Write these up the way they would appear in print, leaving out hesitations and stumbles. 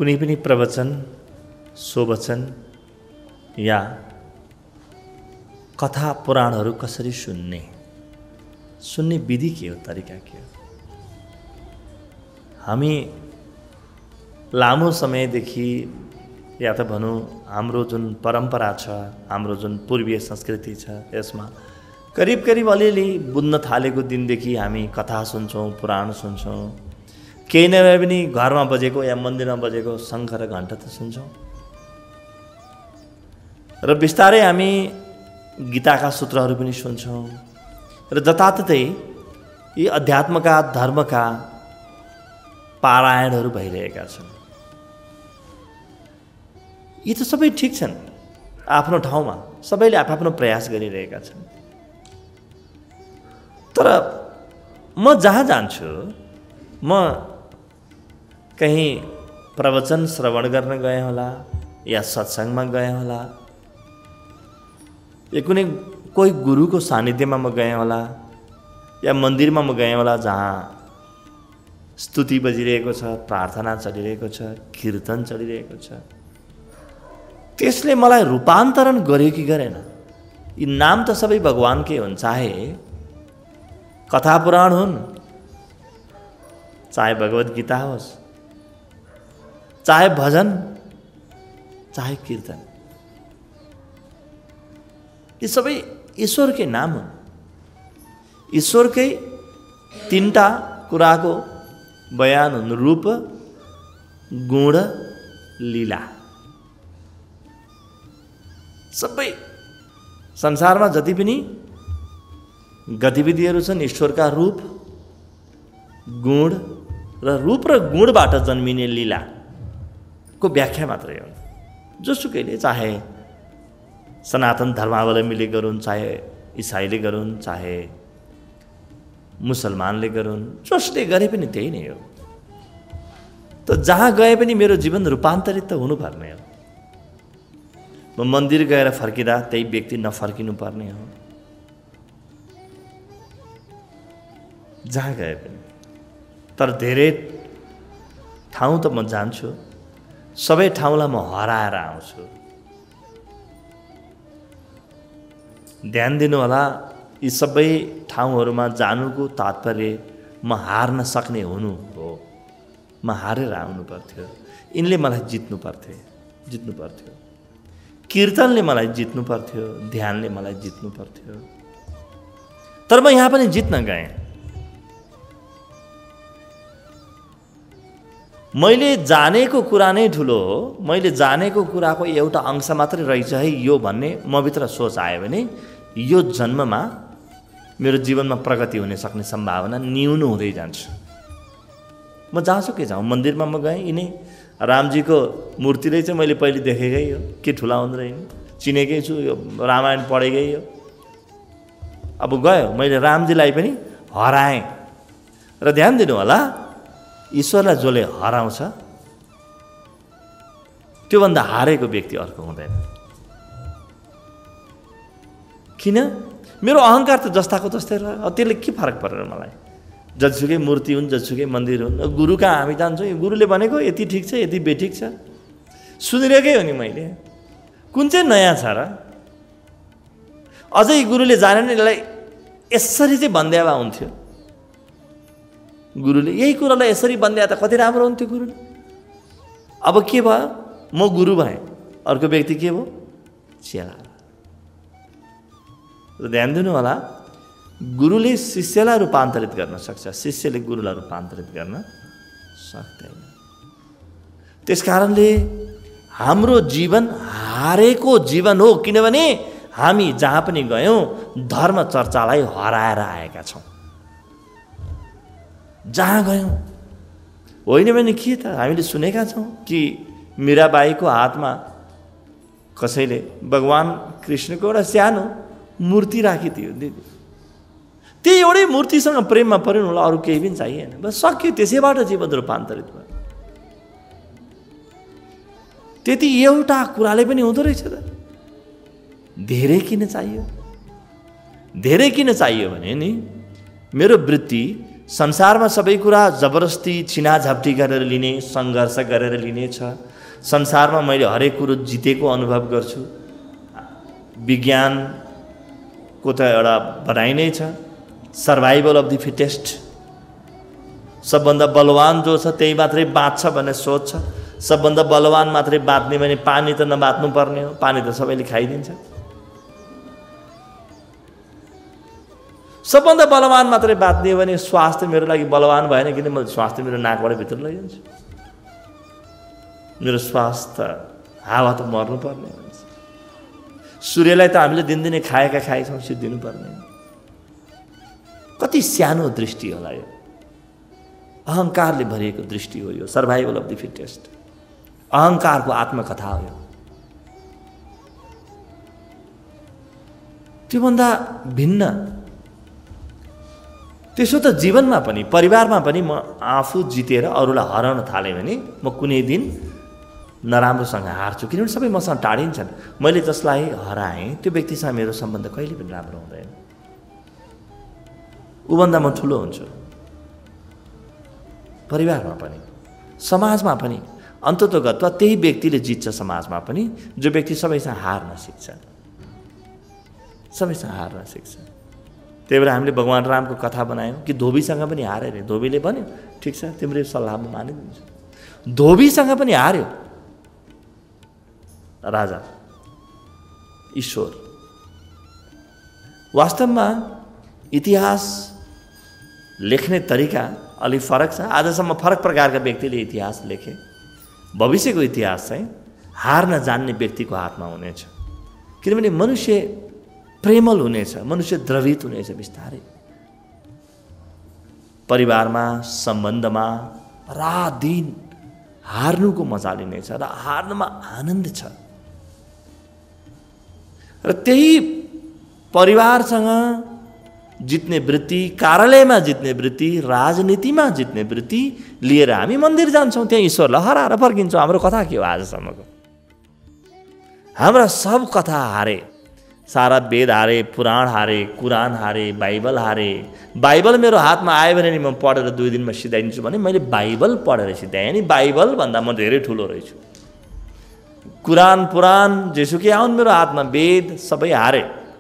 कुनै पनि प्रवचन, सोवचन या कथा पुराणहरू कसरी सुन्ने विधि के हो, तरिका के हो? हामी लामो समयदेखि या त भनौँ हाम्रो जुन परम्परा छ, हाम्रो जुन पूर्वीय संस्कृति छ, यसमा करिब करिब अलिअलि बुझ्न थालेको दिनदेखि हामी कथा सुन्छौँ, पुराण सुन्छौँ। केही नभए पनि घरमा बजेको या मन्दिरमा बजेको शङ्ख र घण्ट त सुन्छौँ। र बिस्तारै हामी गीताका सूत्रहरू पनि सुन्छौँ। र जताततै यी अध्यात्मका, धर्मका पारायणहरू भइरहेका छन्। यी त सबै ठिक छन्, आफ्नो ठाउँमा सबैले आफ्नो प्रयास गरिरहेका छन्। तर म जहाँ जान्छु, म कहीँ प्रवचन श्रवण गर्न गएँ होला या सत्सङ्गमा गएँ होला या कुनै कोही गुरुको सानिध्यमा म गएँ होला या मन्दिरमा म गएँ होला जहाँ स्तुति बजिरहेको छ, प्रार्थना चलिरहेको छ, कीर्तन चलिरहेको छ। त्यसले मलाई रूपान्तरण गर्यो कि गरेन? यी नाम त सबै भगवानकै हुन्, चाहे कथा पुराण हुन्, चाहे भगवत गीता होस्, चाहे भजन, चाहे कीर्तन, यी सबै ईश्वरकै नाम हुन्। ईश्वरकै तीनटा कुराको बयान हुन्: रूप, गुण, लीला। सबै संसारमा जति पनि गतिविधिहरू छन्, ईश्वरका रूप, गुण र रूप र गुणबाट जन्मिने लीलाको व्याख्या मात्रै हो। जोसुकैले, चाहे सनातन धर्मावलम्बीले गरून्, चाहे इसाईले गरून्, चाहे मुसलमानले गरून्, जसले गरे पनि त्यही नै हो। त जहाँ गए पनि मेरो जीवन रूपान्तरित त हुनुपर्ने हो। म मन्दिर गएर फर्किँदा त्यही व्यक्ति नफर्किनु पर्ने हो। जहाँ गए पनि। तर धेरै ठाउँ त म जान्छु, सबै ठाउँलाई म हराएर आउँछु। ध्यान दिनु होला, यी सबै ठाउँहरूमा जानुको तात्पर्य म हार्न सक्ने हुनु हो। म हारेर आउनु पर्थ्यो। यिनले मलाई जित्नु पर्थ्यो। कीर्तनले मलाई जित्नु पर्थ्यो, ध्यानले मलाई जित्नु पर्थ्यो। तर म यहाँ पनि जित्न गएँ। मैले जानेको कुरा नै ठुलो हो, मैले जानेको कुराको एउटा अंश मात्रै रहेछ है यो भन्ने मभित्र सोच आयो भने यो जन्ममा मेरो जीवनमा प्रगति हुन सक्ने सम्भावना न्यून हुँदै जान्छ। म जहाँसुकै जाउँ, मन्दिरमा म गएँ, यिनै रामजीको मूर्तिले चाहिँ मैले पहिले देखेकै हो, के ठुला हुँदो रहेछ, चिनेकै छु, यो रामायण पढेकै हो। अब गयो, मैले रामजीलाई पनि हराएँ। र ध्यान दिनु होला, ईश्वरलाई जसले हराउँछ त्योभन्दा हारेको व्यक्ति अर्को हुँदैन। किन? मेरो अहङ्कार त जस्ताको तस्तै रह्यो। त्यसले के फरक परेर मलाई? जतिसुकै मूर्ति हुन्, जतिसुकै मन्दिर हुन्, गुरु कहाँ हामी जान्छौँ, गुरुले भनेको यति ठिक छ, यति बेठिक छ, सुनिरहेकै हो नि मैले। कुन चाहिँ नयाँ छ र? अझै गुरुले जानेन, यसलाई यसरी चाहिँ भन्दिया भए हुन्थ्यो। गुरुले यही कुरालाई यसरी भन्दिया त कति राम्रो हुन्थ्यो गुरुले। अब के भयो? म गुरु भएँ, अर्को व्यक्ति के भयो? चेला। ध्यान दिनु होला, गुरुले शिष्यलाई रूपान्तरित गर्न सक्छ, शिष्यले गुरुलाई रूपान्तरित गर्न सक्दैन। त्यसकारणले हाम्रो जीवन हारेको जीवन हो, किनभने हामी जहाँ पनि गयौँ धर्म चर्चालाई हराएर आएका छौँ। जहाँ गयौँ होइन भने के त हामीले सुनेका छौँ कि मीराबाईको हातमा कसैले भगवान कृष्णको एउटा सानो मूर्ति राखी थियो। त्यही एउटै मूर्तिसँग प्रेममा पर्नु होला, अरू केही पनि चाहिएन, बस सक्यो। त्यसैबाट जीवन रूपान्तरित भयो। त्यति एउटा कुराले पनि हुँदो रहेछ त। धेरै किन चाहियो? धेरै किन चाहियो भने नि मेरो वृत्ति संसारमा सबै कुरा जबरजस्ती छिनाझाप्टी गरेर लिने, सङ्घर्ष गरेर लिने छ। संसारमा मैले हरेक कुरो जितेको अनुभव गर्छु। विज्ञानको त एउटा भनाइ नै छ, सर्भाइभल अफ द फिटेस्ट। सबभन्दा बलवान जो छ त्यही मात्रै बाँच्छ भन्ने सोच छ। सबभन्दा बलवान मात्रै बाँच्ने भने पानी त नबाँच्नु पर्ने हो, पानी त सबैले खाइदिन्छ। सबभन्दा बलवान मात्रै बाँच्ने हो भने स्वास्थ्य मेरो लागि बलवान भएन, किन मैले स्वास्थ्य मेरो नाकबाट भित्र लैजान्छु। मेरो स्वास्थ्य हावा त मर्नुपर्ने हुन्छ। सूर्यलाई त हामीले दिनदिनै खाएका खाएछौँ, सिद्धिनु पर्ने। कति सानो दृष्टि होला यो, अहङ्कारले भरिएको दृष्टि हो यो। सर्भाइभल अफ द फिटेस्ट, अहङ्कारको आत्मकथा हो यो। त्योभन्दा भिन्न त्यसो त जीवनमा पनि परिवारमा पनि म आफू जितेर अरूलाई हराउन थालेँ भने म कुनै दिन नराम्रोसँग हार्छु, किनभने सबै मसँग टाढिन्छन्। मैले जसलाई हराएँ त्यो व्यक्तिसँग मेरो सम्बन्ध कहिले पनि राम्रो हुँदैन, ऊभन्दा म ठुलो हुन्छु। परिवारमा पनि समाजमा पनि अन्ततोगत्वा त्यही व्यक्तिले जित्छ समाजमा पनि, जो व्यक्ति सबैसँग हार्न सिक्छ, सबैसँग हार्न सिक्छ। त्यही भएर हामीले भगवान रामको कथा बनायौँ कि धोबीसँग पनि हारे रे। धोबीले भन्यो ठिक छ तिम्रो सल्लाहमा मानिदिन्छु। धोबीसँग पनि हार्यो राजा ईश्वर। वास्तवमा इतिहास लेख्ने तरिका अलिक फरक छ। आजसम्म फरक प्रकारका व्यक्तिले इतिहास लेखे। भविष्यको इतिहास चाहिँ हार्न जान्ने व्यक्तिको हातमा हुनेछ, किनभने मनुष्य प्रेमल हुनेछ, मनुष्य द्रवित हुनेछ बिस्तारै। परिवारमा सम्बन्धमा रात दिन हार्नुको मजा लिनेछ र हार्नमा आनन्द छ। र त्यही परिवारसँग जित्ने वृत्ति, कार्यालयमा जित्ने वृत्ति, राजनीतिमा जित्ने वृत्ति लिएर हामी मन्दिर जान्छौँ, त्यहाँ ईश्वरलाई हराएर फर्किन्छौँ। हाम्रो कथा के हो आजसम्मको? हाम्रा सब कथा हारे, सारा वेद हारे, पुराण हारे, कुरान हारे, बाइबल हारे। बाइबल मेरो हातमा आयो भने नि म पढेर 2 दिनमा सिधाइदिन्छु भने मैले बाइबल पढेर सिधाएँ नि। बाइबल भन्दा म धेरै ठुलो रहेछु। कुरान पुराण जेसुकै आउन् मेरो हातमा, वेद सबै हारे।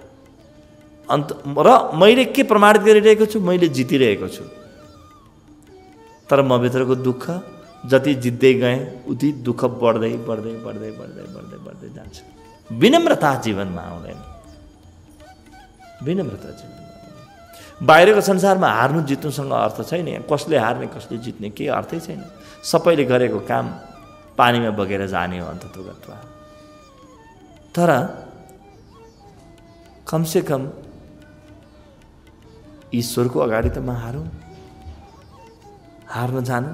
र मैले के प्रमाणित गरिरहेको छु? मैले जितिरहेको छु। तर म भित्रको दुःख जति जित्दै गएँ उति दुःख बढ्दै बढ्दै बढ्दै बढ्दै बढ्दै बढ्दै जान्छ। विनम्रता जीवनमा आउँदैन, विनम्रता जीवनमा। बाहिरको संसारमा हार्नु जित्नुसँग अर्थ छैन। कसले हार्ने कसले जित्ने केही अर्थै छैन। सबैले गरेको काम पानीमा बगेर जाने हो अन्ततोगत्वा। तर कमसेकम ईश्वरको अगाडि त म हारौँ, हार्न जानु।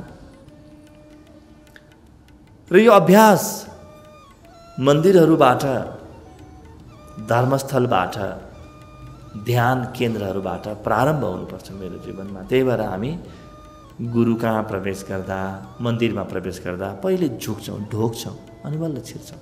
र यो अभ्यास मन्दिरहरूबाट, धर्मस्थलबाट, ध्यान केन्द्रहरूबाट प्रारम्भ हुनुपर्छ मेरो जीवनमा। त्यही भएर हामी गुरु कहाँ प्रवेश गर्दा, मन्दिरमा प्रवेश गर्दा पहिले झुक्छौँ, ढोक्छौँ, अनि बल्ल छिर्छौँ।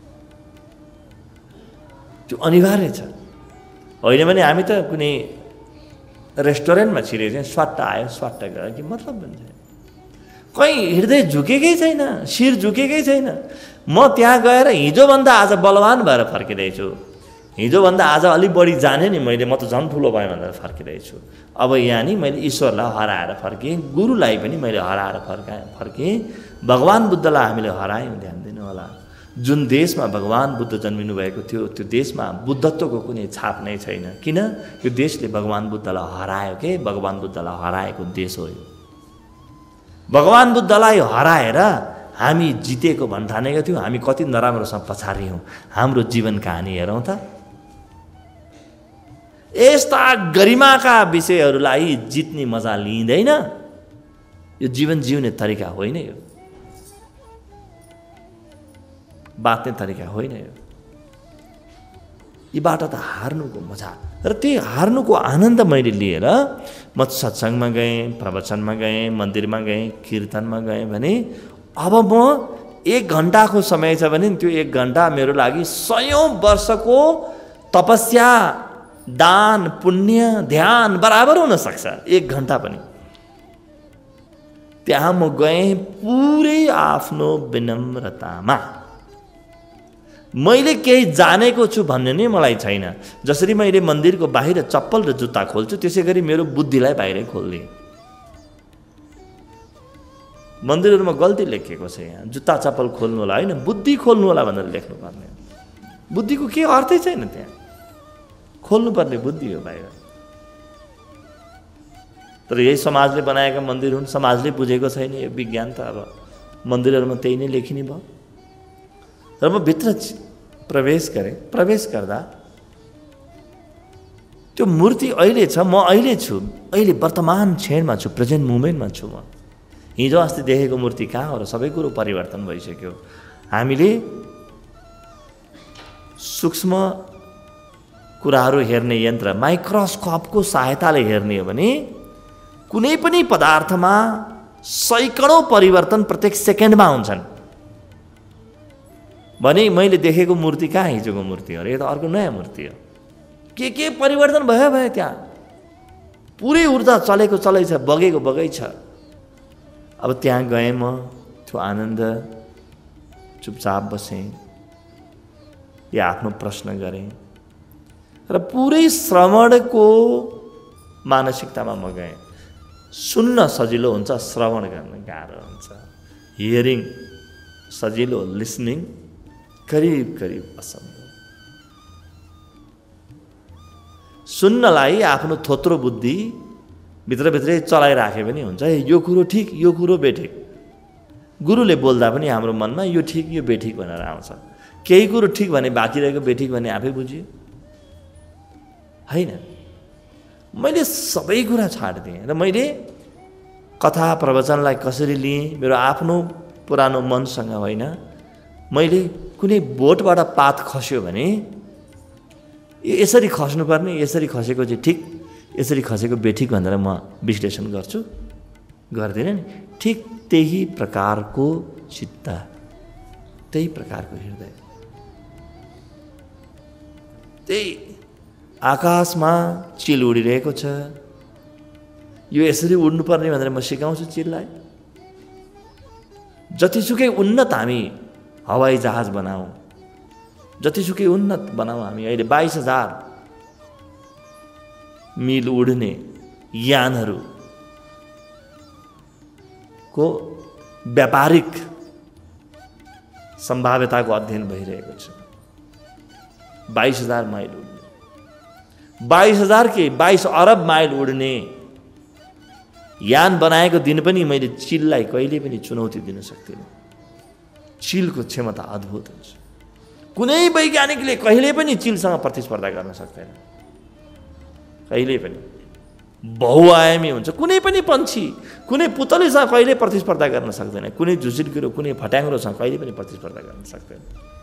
त्यो अनिवार्य छ। होइन भने हामी त कुनै रेस्टुरेन्टमा छिरे चाहिँ स्वाट्ट आयो स्वाट्ट गयो कि मतलब हुन्छ। कहीँ हृदय झुकेकै छैन, शिर झुकेकै छैन। म त्यहाँ गएर हिजोभन्दा आज बलवान भएर फर्किँदैछु। हिजोभन्दा आज अलिक बढी जाने नि मैले, म त झन् ठुलो भएँ भनेर फर्किँदैछु। अब यहाँ नि मैले ईश्वरलाई हराएर फर्केँ, गुरुलाई पनि मैले हराएर फर्केँ। भगवान बुद्धलाई हामीले हरायौँ, ध्यान दिनु होला। जुन देशमा भगवान बुद्ध जन्मिनु भएको थियो त्यो देशमा बुद्धत्वको कुनै छाप नै छैन। किन? यो देशले भगवान बुद्धलाई हरायो के? भगवान बुद्धलाई हराएको देश हो यो। भगवान बुद्धलाई हराएर हामी जितेको भन्ठानेका थियौँ। हामी कति नराम्रोसँग पछारियौँ। हाम्रो जीवन कहानी हेरौँ त। यस्ता गरिमाका विषयहरूलाई जित्ने मजा लिँदैन। यो जीवन जिउने तरिका होइन, यो बाँच्ने तरिका होइन। यो यीबाट त हार्नुको मजा र त्यही हार्नुको आनन्द मैले लिएर म सत्सङ्गमा गएँ, प्रवचनमा गएँ, मन्दिरमा गएँ, कीर्तनमा गएँ भने अब म 1 घन्टाको समय छ भने त्यो 1 घन्टा मेरो लागि 100 वर्षको तपस्या, दान, पुण्य, ध्यान बराबर हुन सक्छ। 1 घन्टा पनि त्यहाँ म गएँ पुरै आफ्नो विनम्रतामा। मैले केही जानेको छु भन्ने नै मलाई छैन। जसरी मैले मन्दिरको बाहिर चप्पल र जुत्ता खोल्छु त्यसै गरी मेरो बुद्धिलाई बाहिरै खोल्दिएँ। मन्दिरहरूमा गल्ती लेखिएको छ, यहाँ जुत्ता चप्पल खोल्नु होला होइन, बुद्धि खोल्नु होला भनेर लेख्नुपर्ने। बुद्धिको के अर्थै छैन, त्यहाँ खोल्नुपर्ने बुद्धि हो बाहिर। तर यही समाजले बनाएका मन्दिर हुन्, समाजले बुझेको छैन यो विज्ञान त। अब मन्दिरहरूमा त्यही नै लेखिने भयो। र म भित्र प्रवेश गरेँ। प्रवेश गर्दा त्यो मूर्ति अहिले छ, म अहिले छु, अहिले वर्तमान क्षणमा छु, प्रेजेन्ट मुमेन्टमा छु म। हिजो अस्ति देखेको मूर्ति कहाँ हो र? सबै कुरो परिवर्तन भइसक्यो। हामीले सूक्ष्म कुराहरू हेर्ने यन्त्र माइक्रोस्कोपको सहायताले हेर्ने हो भने कुनै पनि पदार्थमा सैकडौँ परिवर्तन प्रत्येक सेकेन्डमा हुन्छन्। भने मैले देखेको मूर्ति कहाँ हिजोको मूर्ति हो र? यो त अर्को नयाँ मूर्ति हो। के परिवर्तन भयो त्यहाँ। पुरै ऊर्जा चलेको चलै छ, बगेको बगै छ। अब त्यहाँ गएँ म, त्यो आनन्द, चुपचाप बसेँ, या आफ्नो प्रश्न गरेँ र पुरै श्रवणको मानसिकतामा म गएँ। सुन्न सजिलो हुन्छ, श्रवण गर्न गाह्रो हुन्छ। हियरिङ सजिलो, लिसनिङ करिब करिब असम्भव। सुन्नलाई आफ्नो थोत्रो बुद्धि भित्रभित्रै चलाइराखे पनि हुन्छ। यो कुरो ठिक, यो कुरो बेठिक। गुरुले बोल्दा पनि हाम्रो मनमा यो ठिक, यो बेठिक भनेर आउँछ। केही कुरो ठिक भने बाँकी रहेको बेठिक भने आफै बुझियो होइन। मैले सबै कुरा छाडिदिएँ र मैले कथा प्रवचनलाई कसरी लिएँ, मेरो आफ्नो पुरानो मनसँग होइन। मैले कुनै बोटबाट पात खस्यो भने यसरी खस्नुपर्ने, यसरी खसेको चाहिँ ठिक, यसरी खसेको बेठिक भनेर म विश्लेषण गर्छु, गर्दिनँ नि। ठिक त्यही प्रकारको चित्त, त्यही प्रकारको हृदय, त्यही आकाशमा चिल उडिरहेको छ, यो यसरी उड्नुपर्ने भनेर म सिकाउँछु चिललाई। जतिसुकै उन्नत हामी हवाई जहाज बनाऊ, जतिसुकै उन्नत बनाऊ हामी, अहिले 22,000 मिल उड्ने यानहरूको व्यापारिक सम्भाव्यताको अध्ययन भइरहेको छ। 22,000 माइल उड्ने, 22,000 के 22 अरब माइल उड्ने यान बनाएको दिन पनि मैले चिललाई कहिले पनि चुनौती दिन सक्दिनँ। चिलको क्षमता अद्भुत हुन्छ। कुनै वैज्ञानिकले कहिले पनि चिलसँग प्रतिस्पर्धा गर्न सक्दैन, कहिले पनि। बहुआयामी हुन्छ। कुनै पनि पन्छी, कुनै पुतलीसँग कहिले प्रतिस्पर्धा गर्न सक्दैन, कुनै झुसिल्किरो, कुनै फट्याङ्ग्रोसँग कहिले पनि प्रतिस्पर्धा गर्न सक्दैन।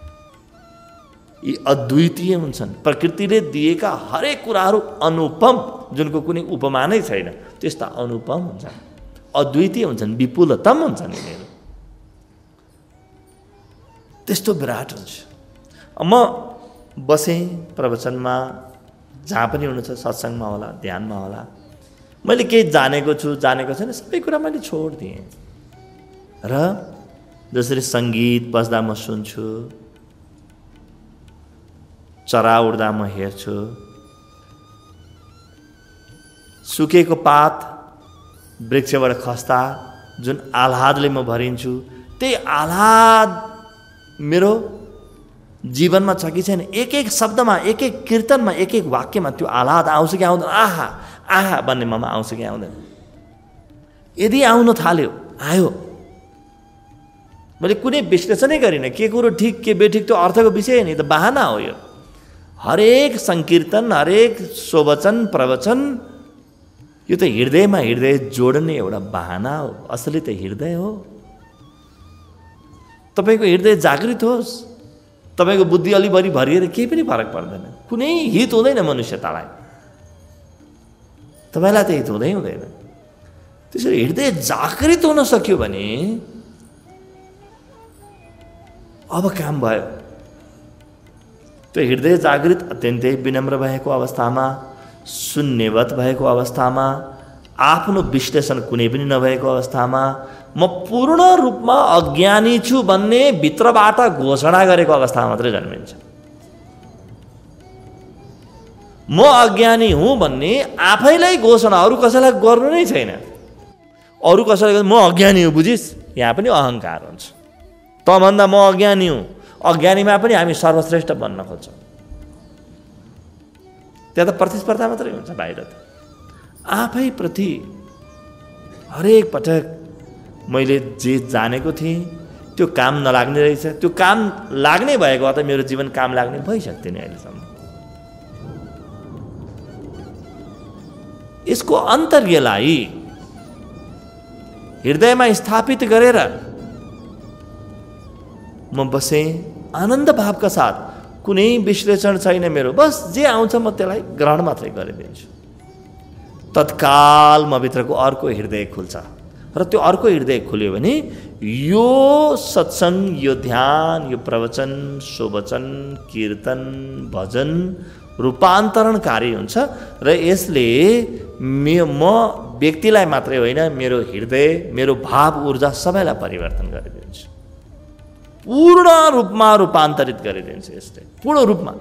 यी अद्वितीय हुन्छन्। प्रकृतिले दिएका हरेक कुराहरू अनुपम, जुनको कुनै उपमा नै छैन, त्यस्ता अनुपम हुन्छन्, अद्वितीय हुन्छन्, विपुलतम हुन्छन् यिनीहरू। त्यस्तो विराट हुन्छ। म बसेँ प्रवचनमा, जहाँ पनि हुनुहुन्छ, सत्सङ्गमा होला, ध्यानमा होला। मैले केही जानेको छु, जानेको छैन, सबै कुरा मैले छोडिदिएँ। र जसरी सङ्गीत बज्दा म सुन्छु, चरा उड्दा म हेर्छु, सुकेको पात वृक्षबाट खस्दा जुन आह्लादले म भरिन्छु, त्यही आह्लाद मेरो जीवनमा छ कि छैन? एक एक शब्दमा, एक एक कीर्तनमा, एक एक वाक्यमा त्यो आह्लाद आउँछ कि आउँदैन? आहा आहा भन्ने ममा आउँछ कि आउँदैन? यदि आउन थाल्यो, आयो। मैले कुनै विश्लेषणै गरिनँ, के कुरो ठिक के बेठिक, त्यो अर्थको विषय नि, त बहाना हो यो। हरेक सङ्कीर्तन, हरेक सोवचन प्रवचन, यो त हृदयमा हृदय जोड्ने एउटा बहाना हो। असली त हृदय हो। तपाईँको हृदय जागृत होस्, तपाईँको बुद्धि अलिबरी भरिएर केही पनि फरक पर्दैन। कुनै हित हुँदैन मनुष्यतालाई, तपाईँलाई त हित हुँदै हुँदैन। त्यसरी हृदय जागृत हुन सक्यो भने अब काम भयो। त्यो हृदय जागृत, अत्यन्तै विनम्र भएको अवस्थामा, शून्यवत भएको अवस्थामा, आफ्नो विश्लेषण कुनै पनि नभएको अवस्थामा म पूर्ण रूपमा अज्ञानी छु भन्ने भित्रबाट घोषणा गरेको अवस्थामा मात्रै जन्मिन्छ। म अज्ञानी हुँ भन्ने आफैलाई घोषणा, अरू कसैलाई गर्नु नै छैन। अरू कसैलाई म अज्ञानी हुँ बुझिस्, यहाँ पनि अहङ्कार हुन्छ। तँभन्दा म अज्ञानी हुँ, अज्ञानीमा पनि हामी सर्वश्रेष्ठ बन्न खोज्छौँ। त्यहाँ त प्रतिस्पर्धा मात्रै हुन्छ। बाहिर त आफैप्रति हरेक पटक मैले जे जानेको थिएँ त्यो काम नलाग्ने रहेछ, त्यो काम लाग्ने भएको त मेरो जीवन काम लाग्ने भइसक्थ्यो नि अहिलेसम्म। यसको अन्तर्यलाई हृदयमा स्थापित गरेर म बसेँ आनन्द भावका साथ। कुनै विश्लेषण छैन मेरो, बस जे आउँछ म त्यसलाई ग्रहण मात्रै गरिदिन्छु। तत्काल म भित्रको अर्को हृदय खुल्छ र त्यो अर्को हृदय खुल्यो भने यो सत्सङ्ग, यो ध्यान, यो प्रवचन, सुवचन, कीर्तन, भजन रूपान्तरणकारी हुन्छ र यसले म व्यक्तिलाई मात्रै होइन, मेरो हृदय, मेरो भाव ऊर्जा सबैलाई परिवर्तन गरिदिन्छ। पूर्ण रूपमा रूपान्तरित गरिदिन्छ यसले, पूर्ण रूपमा।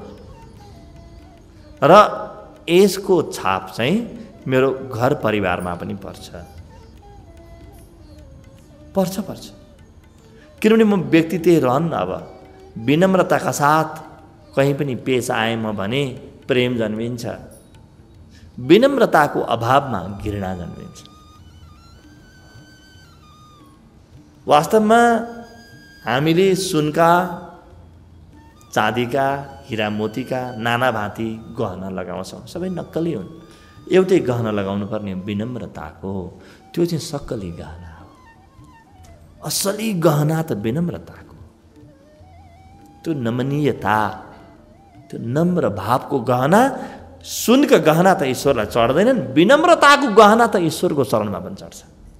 र यसको छाप चाहिँ मेरो घर परिवारमा पनि पर्छ। किनभने म व्यक्ति त्यही रहन्न। अब विनम्रताका साथ कहीँ पनि पेश आएँ म भने प्रेम जन्मिन्छ, विनम्रताको अभावमा घृणा जन्मिन्छ। वास्तवमा हामीले सुनका, चाँदीका, हिरा मोतीका नाना भाँती गहना लगाउँछौँ, सबै नक्कली हुन्। एउटै गहना लगाउनु पर्ने विनम्रताको, त्यो चाहिँ सक्कली गहना हो। असली गहना त विनम्रताको, त्यो नमनीयता, त्यो नम्र भावको गहना। सुनका गहना त ईश्वरलाई चढ्दैनन्, विनम्रताको गहना त ईश्वरको चरणमा पनि चढ्छ।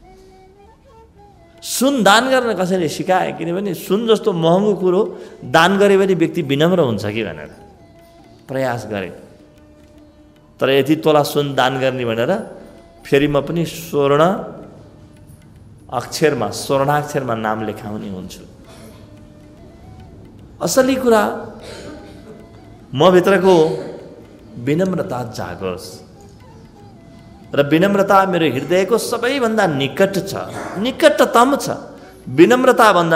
सुन दान गर्न कसैले सिकाए, किनभने सुन जस्तो महँगो कुरो दान गरे भने व्यक्ति विनम्र हुन्छ कि भनेर प्रयास गरे। तर यति तोला सुन दान गर्ने भनेर फेरि म पनि स्वर्णाक्षरमा नाम लेखाउने हुन्छु। असली कुरा म भित्रको विनम्रता जागोस् र विनम्रता मेरो हृदयको सबैभन्दा निकट छ, निकटतम छ। विनम्रताभन्दा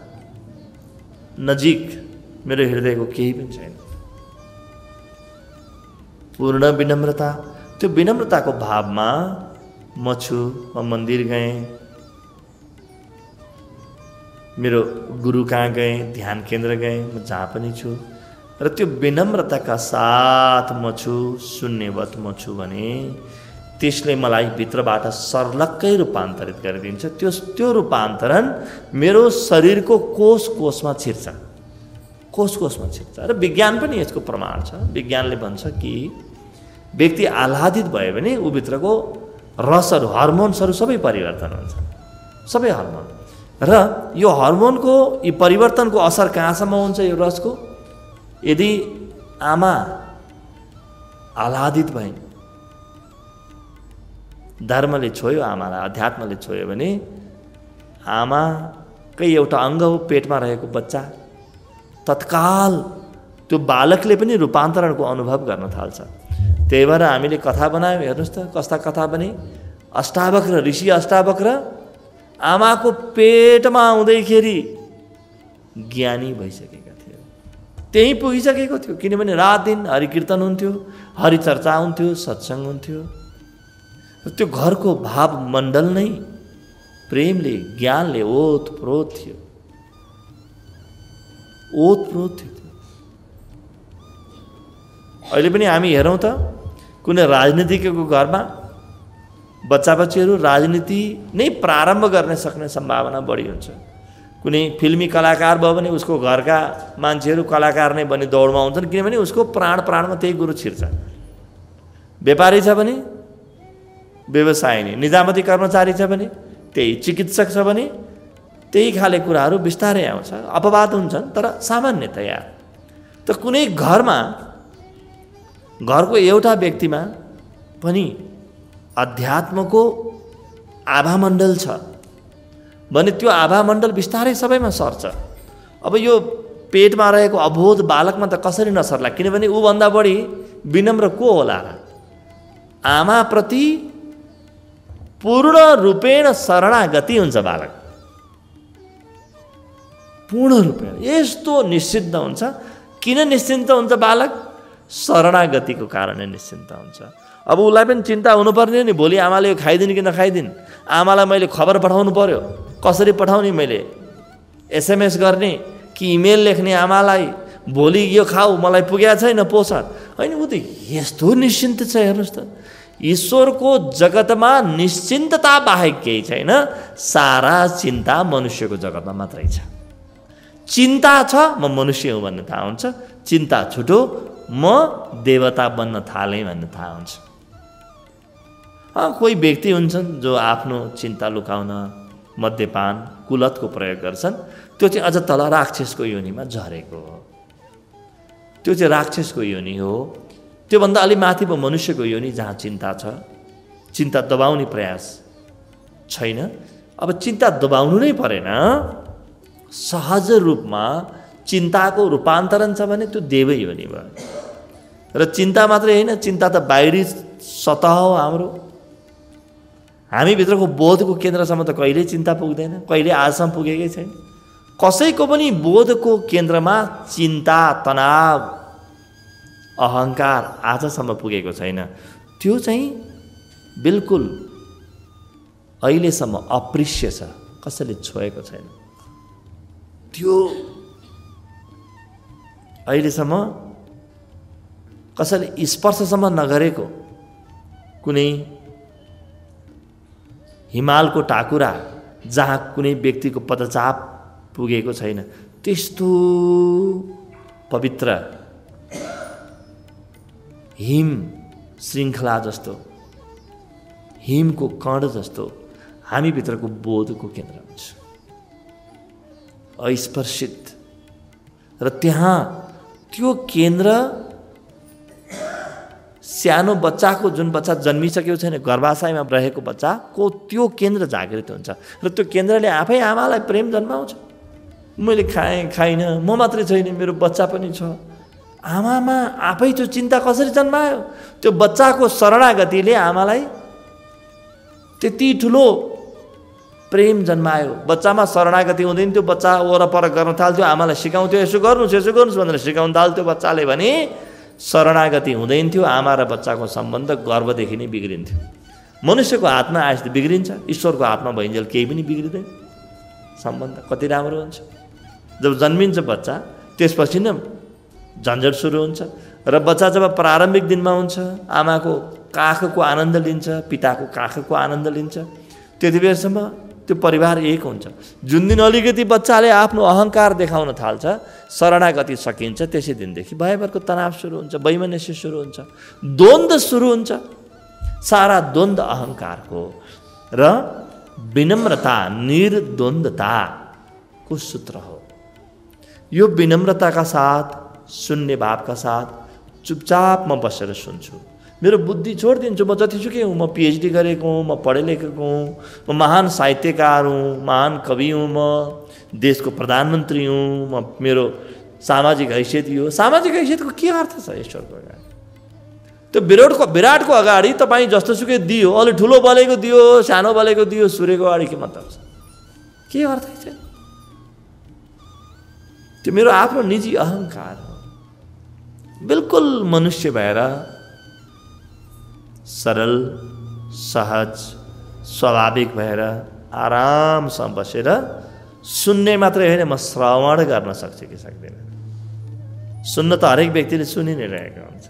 नजिक मेरो हृदयको केही पनि छैन। पूर्ण विनम्रता, त्यो विनम्रताको भावमा म छु। म मन्दिर गएँ, मेरो गुरु कहाँ गएँ, ध्यान केन्द्र गएँ, म जहाँ पनि छु र त्यो विनम्रताका साथ म छु, शून्यवत म छु भने त्यसले मलाई भित्रबाट सर्लक्कै रूपान्तरित गरिदिन्छ। त्यो रूपान्तरण मेरो शरीरको कोषमा छिर्छ, कोषमा छिर्छ। र विज्ञान पनि यसको प्रमाण छ। विज्ञानले भन्छ कि व्यक्ति आह्लादित भयो भने ऊ भित्रको रसहरू, हर्मोन्सहरू सबै परिवर्तन हुन्छ, सबै हर्मोन। र यो हर्मोनको यी परिवर्तनको असर कहाँसम्म हुन्छ यो रसको? यदि आमा आह्लादित भइन्, धर्मले छोयो आमालाई, अध्यात्मले छोयो भने आमाकै एउटा अङ्ग हो पेटमा रहेको बच्चा, तत्काल त्यो बालकले पनि रूपान्तरणको अनुभव गर्न थाल्छ। त्यही भएर हामीले कथा बनायौँ, हेर्नुहोस् त कस्ता कथा बने। अष्टावक्र, ऋषि अष्टावक्र आमाको पेटमा आउँदैखेरि ज्ञानी भइसकेका थिए। त्यही पुगिसकेको थियो, किनभने रात दिन हरिकीर्तन हुन्थ्यो, हरिचर्चा हुन्थ्यो, सत्सङ्ग हुन्थ्यो। त्यो घरको भाव मण्डल नै प्रेमले, ज्ञानले ओतप्रोत थियो, ओतप्रोत थियो। अहिले पनि हामी हेरौँ त कुनै राजनीतिज्ञको घरमा बच्चा बच्चीहरू राजनीति नै प्रारम्भ गर्न सक्ने सम्भावना बढी हुन्छ। कुनै फिल्मी कलाकार भयो भने उसको घरका मान्छेहरू कलाकार नै बन्ने दौडमा हुन्छन्, किनभने उसको प्राणमा त्यही गुरु छिर्छ। व्यापारी छ भने व्यवसाय नै, निजामती कर्मचारी छ भने त्यही, चिकित्सक छ भने त्यही खाले कुराहरू बिस्तारै आउँछ। अपवाद हुन्छन् तर सामान्यतया त कुनै घरको एउटा व्यक्तिमा पनि अध्यात्मको आभामण्डल छ भने त्यो आभामण्डल बिस्तारै सबैमा सर्छ। अब यो पेटमा रहेको अबोध बालकमा त कसरी नसर्ला, किनभने ऊभन्दा बढी विनम्र को होला र? आमाप्रति पूर्ण रूपेण शरणागति हुन्छ बालक, पूर्ण रूपेण यस्तो निश्चिन्त हुन्छ। किन निश्चिन्त हुन्छ बालक? शरणागतिको कारणले निश्चिन्त हुन्छ। अब उसलाई पनि चिन्ता हुनुपर्ने नि, भोलि आमाले यो खाइदिन् कि नखाइदिन्, आमालाई मैले खबर पठाउनु पर्यो, कसरी पठाउने, मैले एसएमएस गर्ने कि इमेल लेख्ने आमालाई, भोलि यो खाऊ मलाई पुगेको छैन पोषण, होइन? ऊ त यस्तो निश्चिन्त छ। हेर्नुहोस् त, ईश्वरको जगतमा निश्चिन्तता बाहेक केही छैन, सारा चिन्ता मनुष्यको जगतमा मात्रै छ। चिन्ता छ म मनुष्य हुँ भन्ने थाहा हुन्छ, चिन्ता छुटो म देवता बन्न थालेँ भन्ने थाहा हुन्छ। कोही व्यक्ति हुन्छन् जो आफ्नो चिन्ता लुकाउन मद्यपान कुलतको प्रयोग गर्छन्, त्यो चाहिँ अझ तल राक्षसको योनिमा झरेको हो। त्यो चाहिँ राक्षसको योनि हो। त्योभन्दा अलि माथि पो मनुष्यको योनि जहाँ चिन्ता छ, चिन्ता दबाउने प्रयास छैन। अब चिन्ता दबाउनु नै परेन, सहज रूपमा चिन्ताको रूपान्तरण छ भने त्यो देवै योनि भयो। र चिन्ता मात्रै होइन, चिन्ता त बाहिरी सतह हो हाम्रो। हामीभित्रको बोधको केन्द्रसम्म त कहिल्यै चिन्ता पुग्दैन, कहिले आजसम्म पुगेकै छैन। कसैको पनि बोधको केन्द्रमा चिन्ता, तनाव, अहङ्कार आजसम्म पुगेको छैन। त्यो चाहिँ बिल्कुल अहिलेसम्म अप्रिय छ, कसैले छोएको छैन। त्यो अहिलेसम्म कसैले स्पर्शसम्म नगरेको कुनै हिमालको टाकुरा जहाँ कुनै व्यक्तिको पदचाप पुगेको छैन, त्यस्तो पवित्र हिम श्रृङ्खला जस्तो, हिमको कण जस्तो हामीभित्रको बोधको केन्द्र हुन्छ, अस्पर्शित। र त्यहाँ त्यो केन्द्र सानो बच्चाको, जुन बच्चा जन्मिसकेको छैन, गर्भाशयमा रहेको बच्चाको त्यो केन्द्र जागृत हुन्छ। र त्यो केन्द्रले आफै आमालाई प्रेम जन्माउँछ। मैले खाएँ खाइनँ, म मात्रै छैन, मेरो बच्चा पनि छ। आमामा आफै त्यो चिन्ता कसरी जन्मायो? त्यो बच्चाको शरणागतिले आमालाई त्यति ठुलो प्रेम जन्मायो। बच्चामा शरणागति हुँदैन, त्यो बच्चा वरपर गर्न थाल्थ्यो, आमालाई सिकाउँथ्यो, यसो गर्नुहोस् भनेर सिकाउन थाल्थ्यो बच्चाले भने शरणागति हुँदैन थियो। आमा र बच्चाको सम्बन्ध गर्भदेखि नै बिग्रिन्थ्यो। मनुष्यको हातमा आएपछि त बिग्रिन्छ, ईश्वरको हातमा भइन्जेल केही पनि बिग्रिँदैन। सम्बन्ध कति राम्रो हुन्छ। जब जन्मिन्छ बच्चा, त्यसपछि नै झन्झट सुरु हुन्छ। र बच्चा जब प्रारम्भिक दिनमा हुन्छ, आमाको काखको आनन्द लिन्छ, पिताको काखको आनन्द लिन्छ, त्यति बेरसम्म त्यो परिवार एक हुन्छ। जुन दिन अलिकति बच्चाले आफ्नो अहङ्कार देखाउन थाल्छ, शरणागति सकिन्छ, त्यसै दिनदेखि भयभरको तनाव सुरु हुन्छ, वैमनस्य सुरु हुन्छ, द्वन्द्व सुरु हुन्छ। सारा द्वन्द्व अहङ्कारको र विनम्रता, निर्द्वन्द्वताको सूत्र हो। यो विनम्रताका साथ, सुन्ने भावका साथ चुपचाप म बसेर सुन्छु, मेरो बुद्धि छोडिदिन्छु। म जतिसुकै हुँ, म पिएचडी गरेको हुँ, म पढे लेखेको हुँ, म महान साहित्यकार हुँ, महान कवि हुँ, म देशको प्रधानमन्त्री हुँ, मेरो सामाजिक हैसियत यो। सामाजिक हैसियतको के अर्थ छ ईश्वरको अगाडि? त्यो विराटको अगाडि तपाईँ जस्तोसुकै दियो, अलि ठुलो बलेको दियो, सानो बलेको दियो, सूर्यको अगाडि के मतलब छ? के अर्थ छैन। त्यो मेरो आफ्नो निजी अहङ्कार हो। बिल्कुल मनुष्य भएर सरल, सहज, स्वाभाविक भएर आरामसँग बसेर सुन्ने मात्रै होइन, म श्रवण गर्न सक्छु कि सक्दैन? सुन्न त हरेक व्यक्तिले सुनि नै रहेको हुन्छ,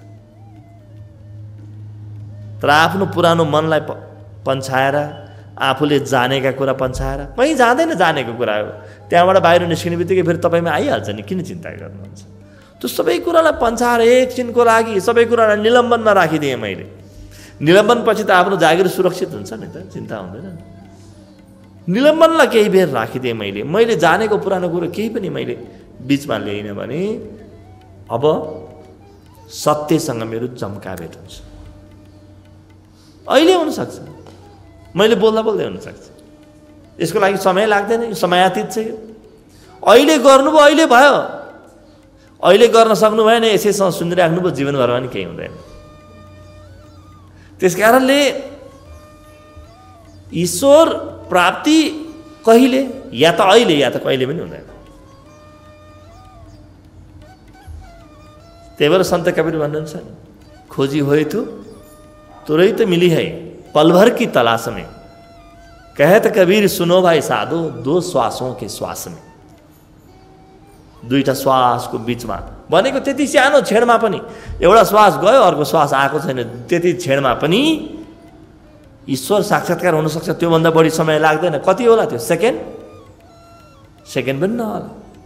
तर आफ्नो पुरानो मनलाई पन्छाएर, आफूले जानेका कुरा पन्छाएर, कहीँ जाँदैन जानेको कुरा हो, त्यहाँबाट बाहिर निस्किने बित्तिकै फेरि तपाईँमा आइहाल्छ नि, किन चिन्ता गर्नुहुन्छ? त्यो सबै कुरालाई पन्छाएर एकछिनको लागि सबै कुरालाई निलम्बनमा राखिदिएँ मैले। निलम्बन पछि त आफ्नो जागिर सुरक्षित हुन्छ नि त, चिन्ता हुँदैन। निलम्बनलाई केही बेर राखिदिएँ मैले जानेको पुरानो कुरो केही पनि मैले बिचमा ल्याइनँ भने अब सत्यसँग मेरो जम्काभेट हुन्छ। अहिले हुनसक्छ, मैले बोल्दा बोल्दै हुनसक्छ। यसको लागि समय लाग्दैन, यो समयातीत छ। यो अहिले गर्नुभयो, अहिले भयो। अहिले गर्न सक्नु भएन, यसैसँग सुनिराख्नुभयो, जीवनभरमा नि केही हुँदैन। त्यस कारणले ईश्वर प्राप्ति कहिले, या त अहिले या त कहिले पनि हुँदैन। त्यही भएर सन्त कबीर भन्नुहुन्छ नि, खोजी होए तो तुरंत मिली है, पल भर की तलाश में। कहत कबीर सुनो भाई साधो, दो श्वासों के श्वास में। दुईटा श्वासको बीचमा भनेको त्यति सानो छेडमा पनि, एउटा श्वास गयो अर्को श्वास आएको छैन, त्यति छेडमा पनि ईश्वर साक्षात्कार हुन सक्छ। त्योभन्दा बढी समय लाग्दैन। कति होला त्यो? सेकेन्ड पनि नहोला।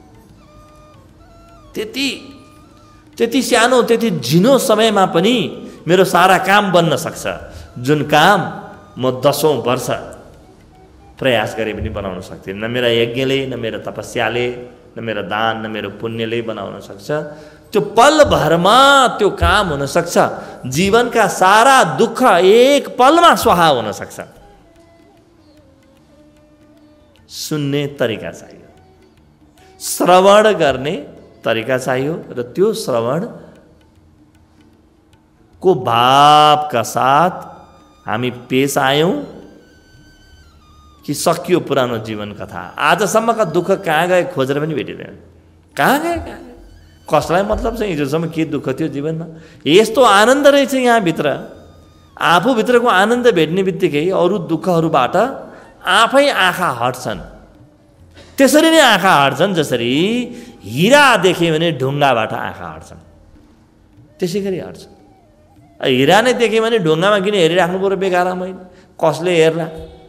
त्यति सानो, त्यति झिनो समयमा पनि मेरो सारा काम बन्न सक्छ, जुन काम म 10औं वर्ष प्रयास गरे पनि बनाउन सक्दिनँ। न मेरा यज्ञले, न मेरो तपस्याले, न मेरो दान, न मेरो पुण्यले बनाउन सक्छ। त्यो पल भरमा त्यो काम हुन सक्छ। जीवनका सारा दुःख एक पलमा स्वाहा हुन सक्छ। सुन्ने तरिका चाहियो, श्रवण गर्ने तरिका चाहियो, र त्यो श्रवण को भावका साथ हामी पेश आयौं कि सकियो पुरानो जीवन कथा। आजसम्मका दुःख कहाँ गए खोजेर पनि भेटिँदैन। कहाँ गए? कसलाई मतलब चाहिँ हिजोसम्म के दुःख थियो जीवनमा? यस्तो आनन्द रहेछ यहाँभित्र। आफूभित्रको आनन्द भेट्ने बित्तिकै अरू दुःखहरूबाट आफै आँखा हट्छन्। त्यसरी नै आँखा हट्छन् जसरी हिरा देख्यो भने ढुङ्गाबाट आँखा हट्छन्, त्यसै गरी हट्छन्। हिरा नै देख्यो भने ढुङ्गामा किन हेरिराख्नु पर्यो बेकारमा? मैले कसले हेर्ला?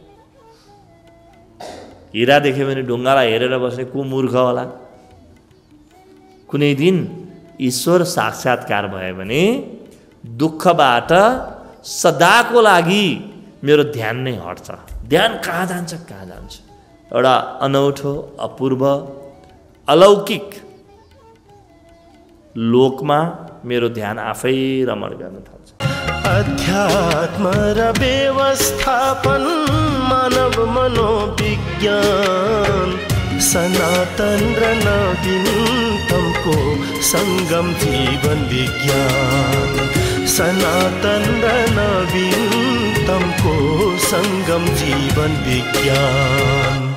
हिरा देख्यो भने ढुङ्गालाई हेरेर बस्ने को मूर्ख होला? कुनै दिन ईश्वर साक्षात्कार भयो भने दुःखबाट सदाको लागि मेरो ध्यान नै हट्छ। ध्यान कहाँ जान्छ? एउटा अनौठो, अपूर्व, अलौकिक लोकमा मेरो ध्यान आफै रमण गर्न थाल्छ। अध्यात्म र व्यवस्थापन, मानव मनोविज्ञान, सनातन र नवीनतमको संगम जीवन विज्ञान। सनातन र नवीनतमको संगम जीवन विज्ञान।